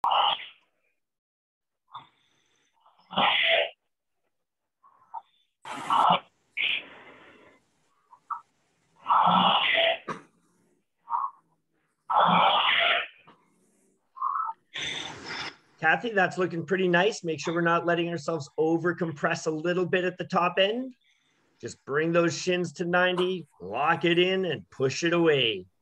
Cathy, that's looking pretty nice. Make sure we're not letting ourselves over compress a little bit at the top end. Just bring those shins to 90, lock it in, and push it away.